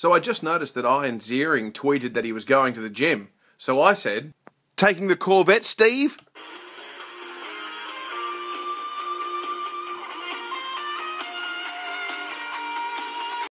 So I just noticed that Ian Ziering tweeted that he was going to the gym. So I said, taking the Corvette, Steve?